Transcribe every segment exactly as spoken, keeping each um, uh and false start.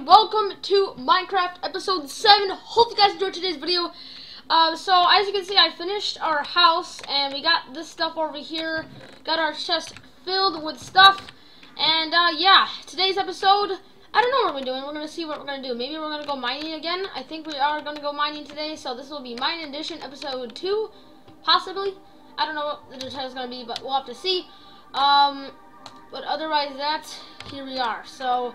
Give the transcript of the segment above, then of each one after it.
and welcome to Minecraft episode seven. Hope you guys enjoyed today's video. Uh, so as you can see, I finished our house and we got this stuff over here. Got our chest filled with stuff. And uh, yeah, today's episode, I don't know what we're doing. We're going to see what we're going to do. Maybe we're going to go mining again. I think we are going to go mining today. So this will be Mining Edition episode two, possibly. I don't know what the title's going to be, but we'll have to see. Um, but otherwise that, here we are. So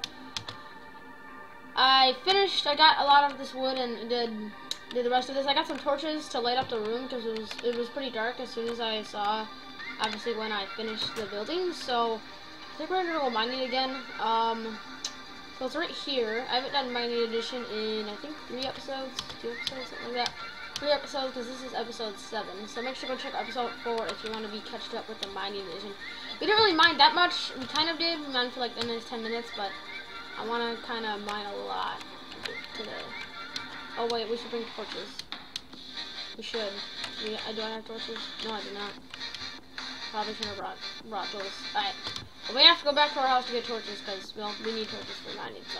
I finished, I got a lot of this wood and did did the rest of this. I got some torches to light up the room because it was it was pretty dark as soon as I saw, obviously, when I finished the building. So I think we're gonna go mining again. Um, so it's right here. I haven't done Mining Edition in I think three episodes, two episodes, something like that. Three episodes because this is episode seven. So make sure to go check episode four if you want to be catched up with the Mining Edition. We didn't really mine that much. We kind of did. We mined for like the next ten minutes, but I want to kind of mine a lot today. Oh wait, we should bring torches. We should. Do, I, do I have torches? No, I do not. Probably should have brought, brought those. Alright. Well, we have to go back to our house to get torches because, well, we need torches for mining, so.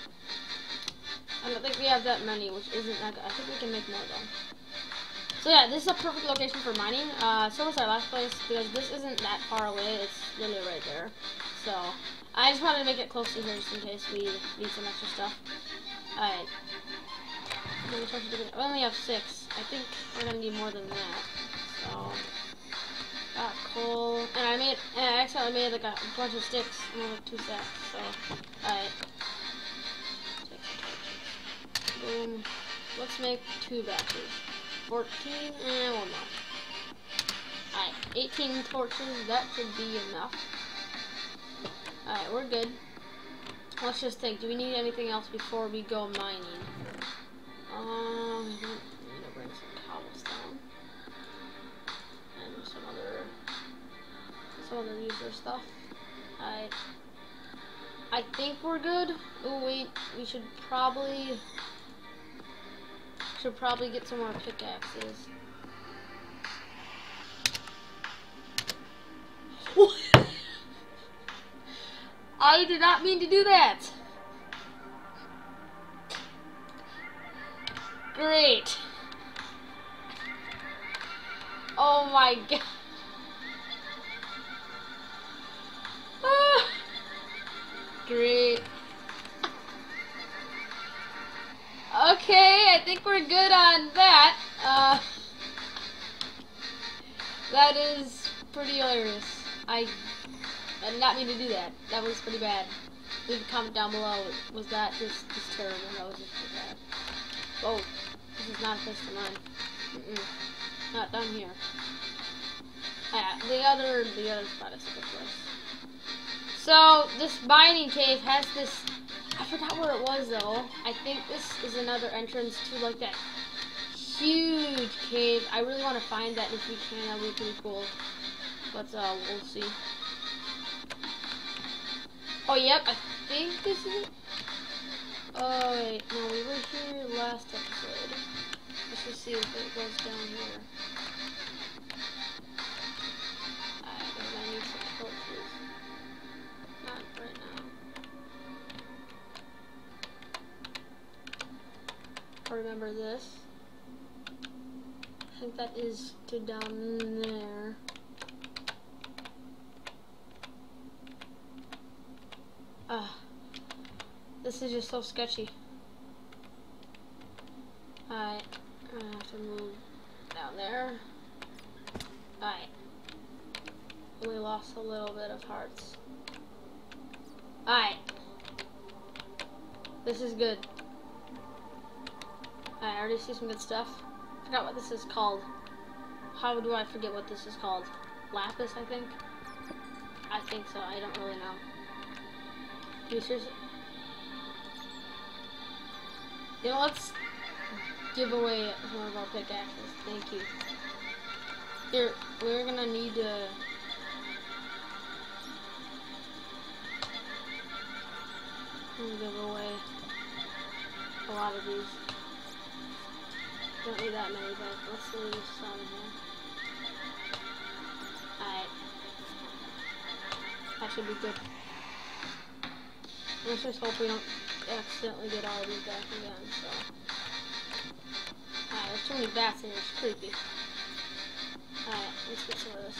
I don't think we have that many, which isn't that good. I think we can make more though. So yeah, this is a perfect location for mining. Uh, so was our last place because this isn't that far away. It's literally right there. So I just wanted to make it close to here just in case we need some extra stuff. Alright. We only have six. I think we're gonna need more than that. So got coal, and I made, and I accidentally made like a bunch of sticks. And only like two stacks. So alright. Boom. Let's make two batches. fourteen and one more. Alright, eighteen torches. That should be enough. Alright, we're good. Let's just think. Do we need anything else before we go mining? Um, I need to bring some cobblestone and some other, some other user stuff. Alright. I think we're good. Oh wait, we should probably should probably get some more pickaxes. I did not mean to do that. Great. Oh my god. Ah. Great. Okay, I think we're good on that. Uh, that is pretty hilarious. I I did not mean to do that. That was pretty bad. Leave a comment down below. Was that just, just terrible? That was just pretty bad. Whoa. This is not a place to mine. Mm-mm. Not down here. Ah, the other, the other spot is a good place. So, this mining cave has this, I forgot where it was though. I think this is another entrance to like that huge cave. I really want to find that if we can. That would be pretty cool. But uh, we'll see. Oh, yep, I think this is it. Oh, wait, no, we were here last episode. Let's just see if it goes down here. Alright, I need some torches. Not right now. I remember this. I think that is to down there. Ah. This is just so sketchy. Alright, I'm gonna have to move down there. Alright. We lost a little bit of hearts. Alright. This is good. Alright, I already see some good stuff. I forgot what this is called. How do I forget what this is called? Lapis, I think? I think so, I don't really know. You seriously? You know, let's give away one of our pickaxes. Thank you. Here, we're gonna need to. Give away a lot of these. Don't need that many, but let's leave some here. Alright. That should be good. Let's just hope we don't accidentally get all of these back again, so. Alright, there's too many bats in here, it's creepy. Alright, let's get some of this.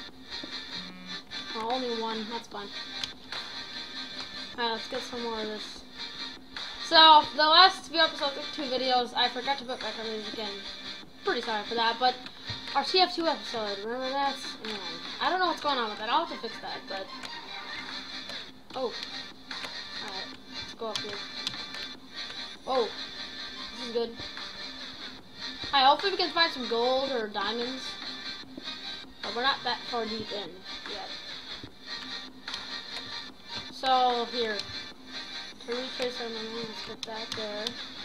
Oh, only one, that's fine. Alright, let's get some more of this. So, the last few episodes, two videos, I forgot to put background music in. Pretty sorry for that, but our T F two episode, remember that? And I don't know what's going on with that, I'll have to fix that, but... Oh. Alright, let's go up here. Whoa. This is good. Alright, hopefully we can find some gold or diamonds. But we're not that far deep in yet. So, here. To retrace our memory, let's put that there.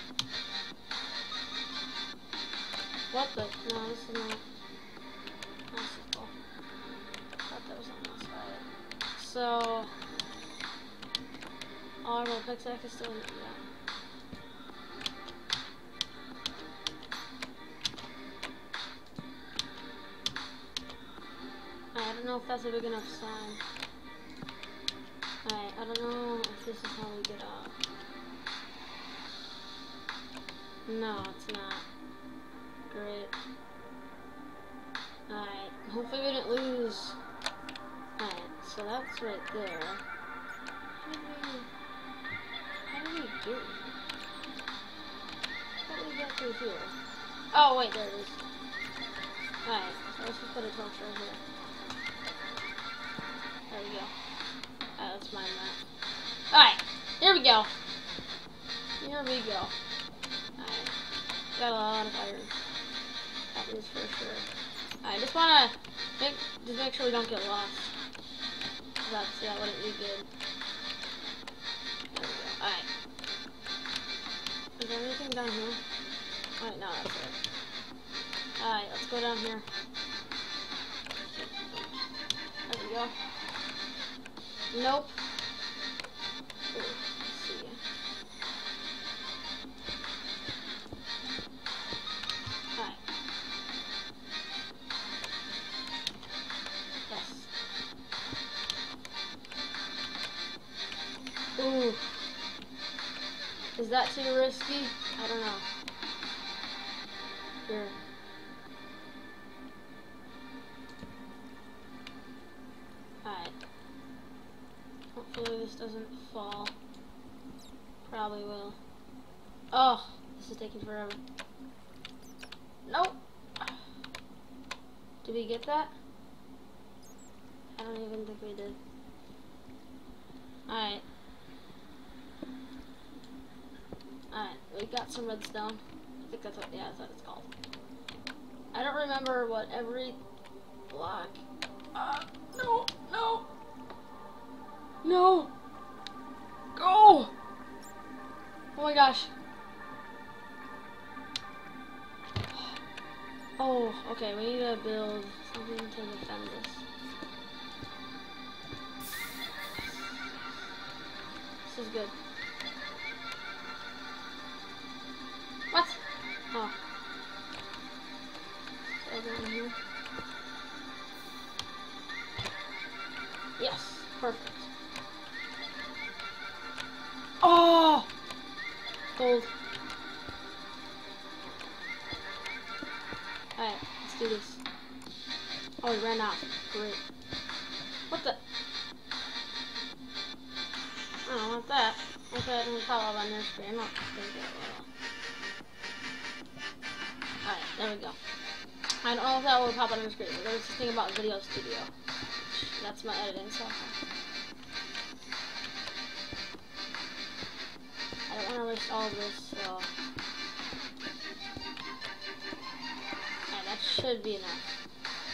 What the? No, this is not. That's cool. I thought that was on the side. So, all our little pickaxe is still in there. I don't know if that's a big enough sign. Alright, I don't know if this is how we get out. No, it's not. Great. Alright, hopefully we didn't lose. Alright, so that's right there. How did we... How did we get here? How did we get through here? Oh, wait, there it is. Alright, so let's just put a torch right here. There we go. Alright, let's mine that. Alright, here we go. Here we go. Alright, got a lot of iron. That is for sure. I just wanna make just make sure we don't get lost. That's that wouldn't be good. There we go. Alright. Is there anything down here? Alright, no, that's it. Alright, let's go down here. There we go. Nope. Ooh, let's see. Alright. Yes. Ooh. Is that too risky? I don't know. Here. Alright. Hopefully this doesn't fall. Probably will. Oh, this is taking forever. Nope. Did we get that? I don't even think we did. Alright. Alright, we got some redstone. I think that's what, yeah, that's what it's called. I don't remember what every block. Uh, no, no. No! Go! Oh my gosh. Oh, okay, we need to build something to defend this. This is good. What? Oh. Is everyone here? Yes, perfect. Oh! Gold. Alright, let's do this. Oh, he ran out. Great. What the? I don't want that. Okay, I didn't call up on their screen. I'm not gonna get it. Alright, there we go. I don't know if that will pop on your screen, but there's this thing about Video Studio. That's my editing software. I don't want to waste all of this, so... Alright, that should be enough.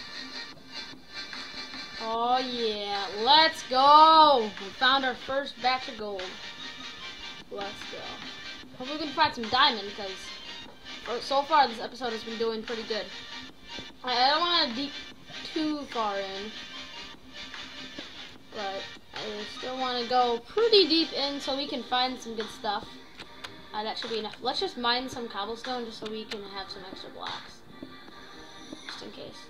Oh yeah, let's go! We found our first batch of gold. Let's go. Hopefully we can find some diamond, because so far this episode has been doing pretty good. I don't want to deep too far in, but I still want to go pretty deep in so we can find some good stuff. Uh, that should be enough. Let's just mine some cobblestone just so we can have some extra blocks, just in case.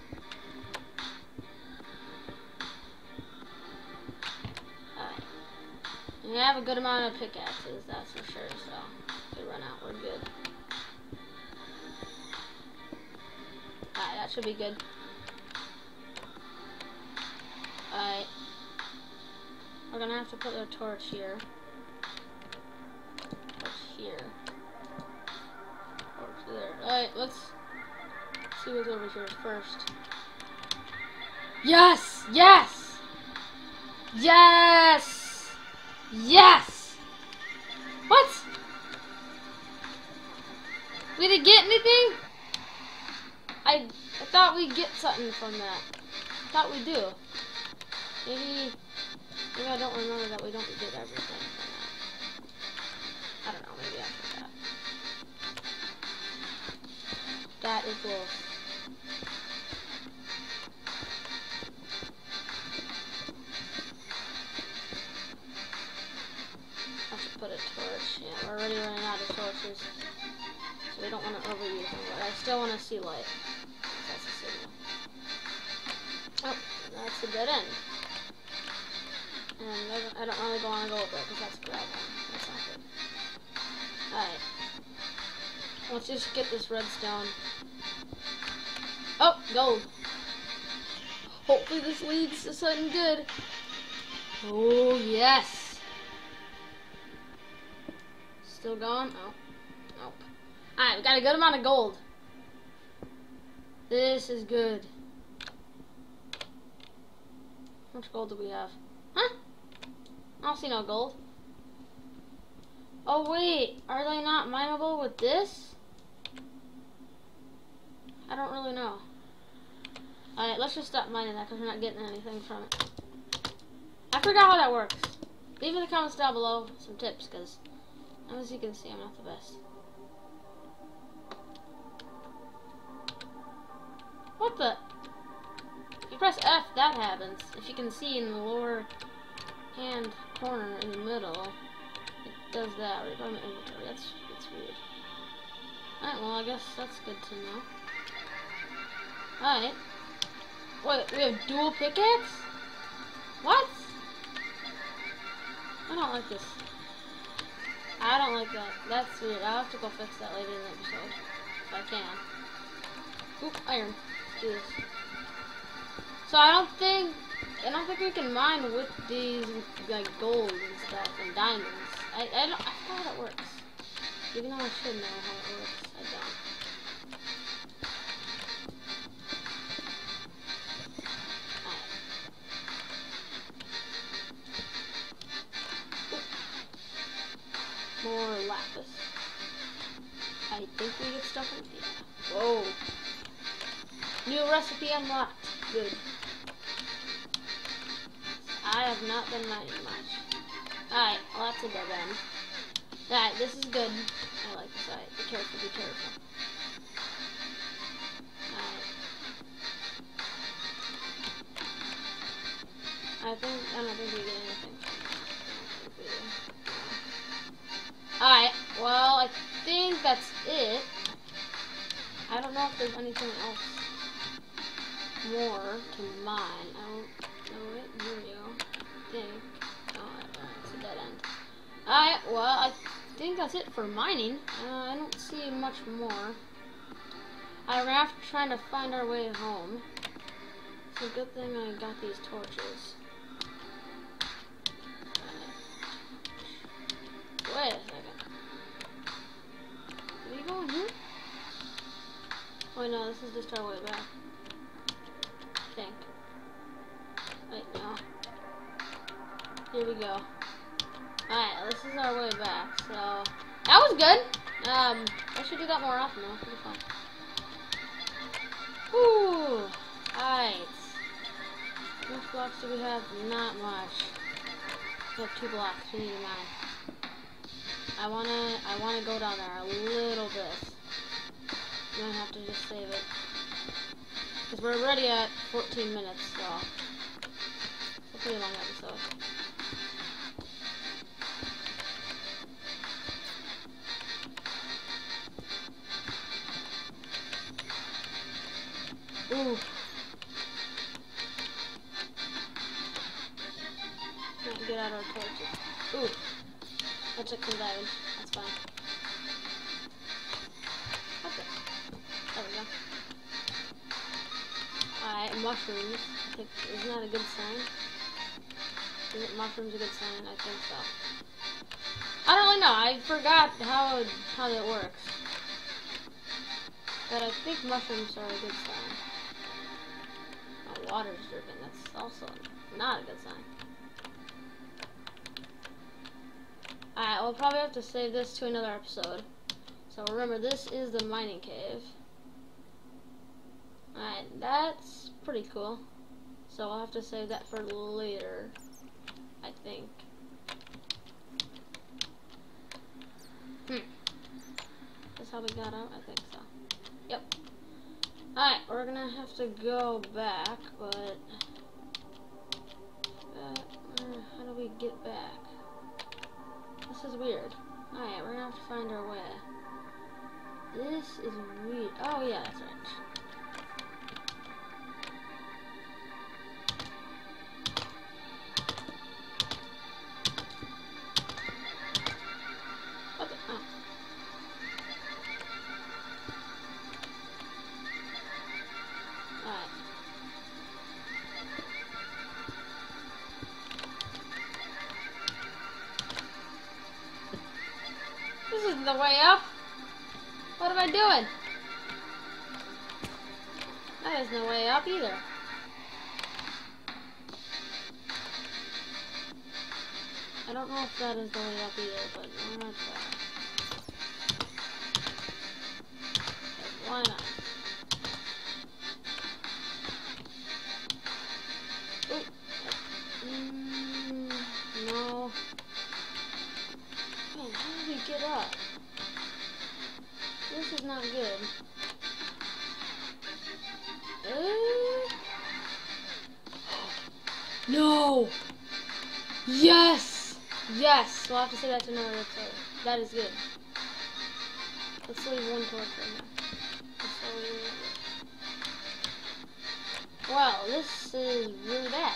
Alright. We have a good amount of pickaxes, that's for sure, so if we run out, we're good. Alright, that should be good. Alright. We're gonna have to put a torch here. Torch here. Torch there. Alright, let's see what's over here first. Yes! Yes! Yes! Yes! What? We didn't get anything? I, I thought we'd get something from that. I thought we do. Maybe, maybe I don't remember that we don't get everything from that. I don't know, maybe I forgot. That is wolf. I have to put a torch. Yeah, we're already running out of torches. So we don't want to overuse them, but I still want to see light. That's a signal. Oh, that's a dead end. And I don't really want to go over it because that's gravel. That's not good. Alright. Let's just get this redstone. Oh, gold. Hopefully this leads to something good. Oh, yes. Still going? Oh. Nope. Alright, we got a good amount of gold. This is good. How much gold do we have? Huh? I don't see no gold. Oh wait, are they not mineable with this? I don't really know. Alright, let's just stop mining that because we're not getting anything from it. I forgot how that works. Leave in the comments down below some tips because as you can see, I'm not the best. What the? If you press F, that happens. If you can see in the lower hand corner in the middle, it does that. Right by my inventory. That's, that's weird. Alright, well, I guess that's good to know. Alright. Wait, we have dual pickaxe? What? I don't like this. I don't like that. That's weird. I'll have to go fix that later in the episode. If I can. Oop, iron. Let's do this. So I don't think, I don't think we can mine with these, like, gold and stuff, and diamonds. I, I don't, I forgot how it works. Even though I should know how it works, I don't. More lapis. I think we get stuff in here. Whoa. New recipe unlocked. Good. I have not been mining much. Alright, well that's a dead end. Alright, this is good. I like this. Alright, be careful, be careful. Alright. I think, I don't think we get anything from this. Alright, well I think that's it. I don't know if there's anything else more to mine. I don't know it. Here we go. I think. Oh, it's a dead end. Alright, well, I think that's it for mining. Uh, I don't see much more. I'm gonna have to try to find our way home. It's a good thing I got these torches. Right. Wait a second. Did we go in here? Oh no, this is just our way back. I think. Wait, no. Here we go. Alright, this is our way back, so... That was good! Um, I should do that more often though, it'll be fun. Whew! Alright. How much blocks do we have? Not much. We have two blocks, we need nine. I wanna, I wanna go down there a little bit. I'm gonna have to just save it. Because we're already at fourteen minutes, so it's a pretty long episode. Ooh. Can't get out our torches. Ooh. took some damage. That's fine. Okay. There we go. Alright, mushrooms. I think, isn't that a good sign? Is it mushrooms a good sign? I think so. I don't really know. I forgot how how that works. But I think mushrooms are a good sign. Oh, water's dripping. That's also not a good sign. Alright, we'll probably have to save this to another episode. So remember, this is the mining cave. Alright, that's pretty cool. So I'll have to save that for later, I think. Hmm. That's how we got out? I think so. Yep. Alright, we're gonna have to go back, but... Uh, how do we get back? This is weird. Alright, we're gonna have to find our way. This is weird. Oh yeah, that's right. What the? Oh. Alright. This isn't the way up. What am I doing? That is no way up either. I don't know if that is the way up either, but I'm gonna try. Okay, why not? Ooh. Mm, no. Man, how do we get up? This is not good. Uh, no! Yes! Yes! We'll have to say that to another episode. That is good. Let's leave one torch right now. Wow, this is really bad.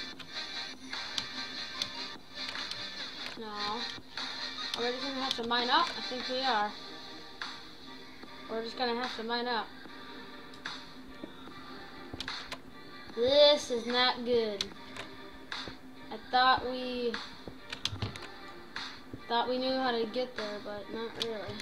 No. Are we just gonna have to mine up? I think we are. We're just gonna have to mine up. This is not good. I thought we thought we knew how to get there, but not really.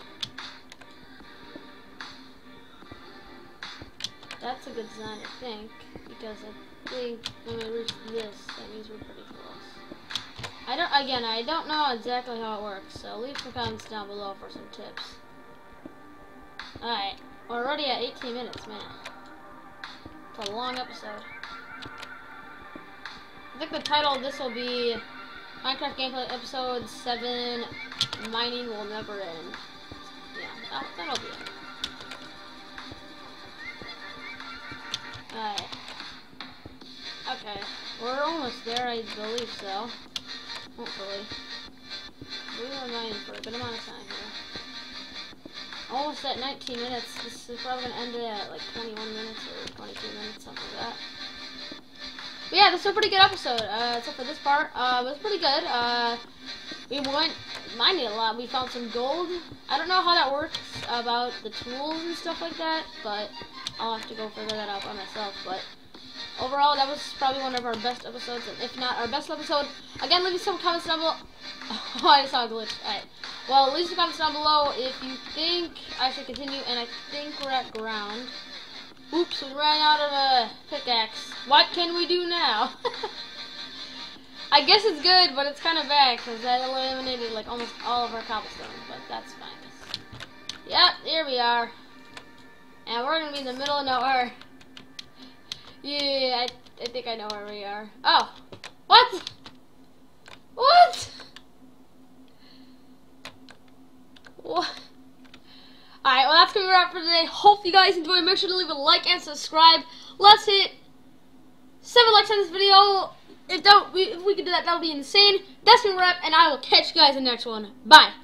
That's a good sign, I think, because I think when we reach this, that means we're pretty close. I don't. Again, I don't know exactly how it works, so leave some comments down below for some tips. Alright, we're already at eighteen minutes, man. It's a long episode. I think the title of this will be Minecraft Gameplay Episode seven, Mining Will Never End. Yeah, that, that'll be it. Alright. Okay, we're almost there, I believe so. Hopefully. We are mining for a good amount of time here. Almost at nineteen minutes. This is probably going to end it at like twenty-one minutes or twenty-two minutes, something like that. But yeah, this is a pretty good episode, uh, except for this part. Uh, it was pretty good. Uh, we went mining a lot. We found some gold. I don't know how that works about the tools and stuff like that, but I'll have to go figure that out by myself. But overall, that was probably one of our best episodes, and if not our best episode. Again, leave me some comments down below. Oh, I saw a glitch. Alright. Well, leave some comments down below if you think I should continue, and I think we're at ground. Oops, we ran out of a pickaxe. What can we do now? I guess it's good, but it's kind of bad, because that eliminated, like, almost all of our cobblestone, but that's fine. Yep, here we are. And we're going to be in the middle of nowhere. Yeah, I, I think I know where we are. Oh, what? What? What? Alright, well that's going to be a wrap for today. Hope you guys enjoyed. Make sure to leave a like and subscribe. Let's hit seven likes on this video. If, that, if we could do that, that would be insane. That's been a wrap, and I will catch you guys in the next one. Bye.